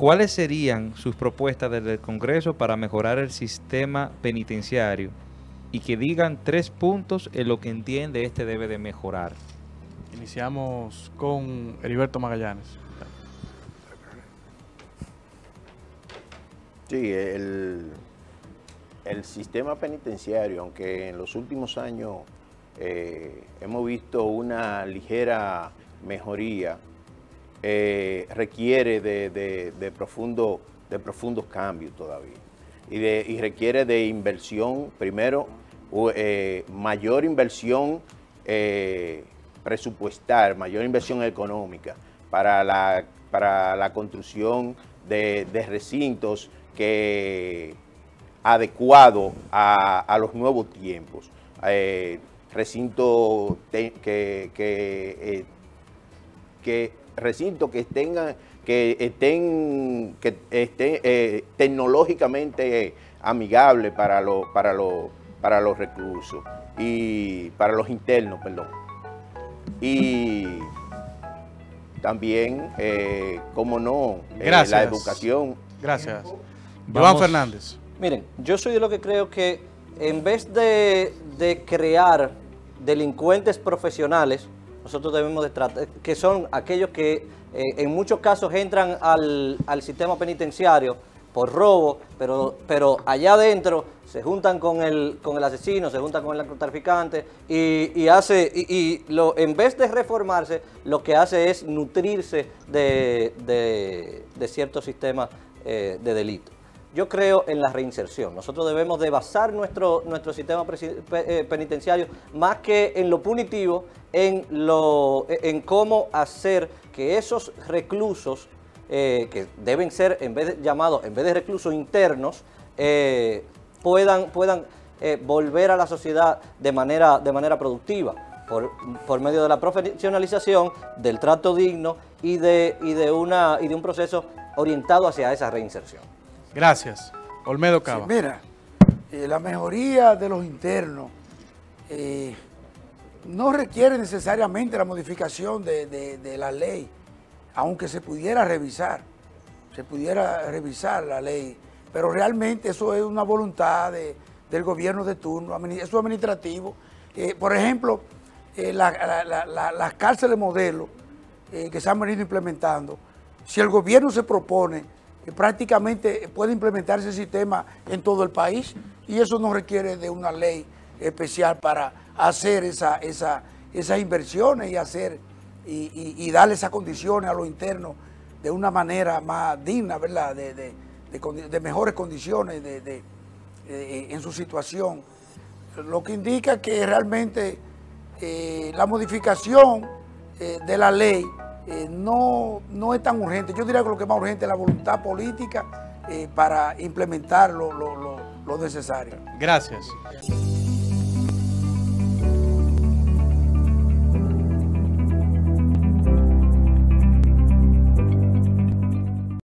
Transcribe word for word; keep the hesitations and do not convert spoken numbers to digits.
¿cuáles serían sus propuestas desde el Congreso para mejorar el sistema penitenciario? Y que digan tres puntos en lo que entiende este debe de mejorar. Iniciamos con Heriberto Magallanes. Sí, el, el sistema penitenciario, aunque en los últimos años eh, hemos visto una ligera mejoría, eh, requiere de, de, de, profundo, de profundos cambios todavía. Y, de, y requiere de inversión, primero, eh, mayor inversión eh, presupuestal, mayor inversión económica para la, para la construcción de, de recintos que adecuado a, a los nuevos tiempos, eh, recintos que, que, eh, que recintos que tengan que estén, que estén eh, tecnológicamente amigables para, lo, para, lo, para los reclusos y para los internos, perdón. Y también, eh, como no, eh, la educación. Gracias. Vamos. Iván Fernández. Miren, yo soy de lo que creo que en vez de, de crear delincuentes profesionales, nosotros debemos de tratar, que son aquellos que eh, en muchos casos entran al, al sistema penitenciario por robo, pero, pero allá adentro se juntan con el, con el asesino, se juntan con el narcotraficante y, y hace, y, y lo, en vez de reformarse, lo que hace es nutrirse de, de, de ciertos sistemas eh, de delito. Yo creo en la reinserción. Nosotros debemos de basar nuestro, nuestro sistema penitenciario más que en lo punitivo, en, lo, en cómo hacer que esos reclusos, eh, que deben ser en vez de, llamados, en vez de reclusos internos, eh, puedan, puedan eh, volver a la sociedad de manera, de manera productiva, por, por medio de la profesionalización, del trato digno y de, y de, una, y de un proceso orientado hacia esa reinserción. Gracias. Olmedo Cava. Sí, mira, eh, la mejoría de los internos eh, no requiere necesariamente la modificación de, de, de la ley, aunque se pudiera revisar, se pudiera revisar la ley, pero realmente eso es una voluntad de, del gobierno de turno, eso es administrativo. Eh, por ejemplo, eh, la, la, la, la, las cárceles modelo eh, que se han venido implementando, si el gobierno se propone que prácticamente puede implementar ese sistema en todo el país y eso no requiere de una ley especial para hacer esa, esa, esas inversiones y, hacer, y, y, y darle esas condiciones a los internos de una manera más digna, ¿verdad? De, de, de, de mejores condiciones de, de, de, en su situación. Lo que indica que realmente eh, la modificación eh, de la ley Eh, no, no es tan urgente. Yo diría que lo que es más urgente es la voluntad política eh, para implementar lo, lo, lo, lo necesario. Gracias.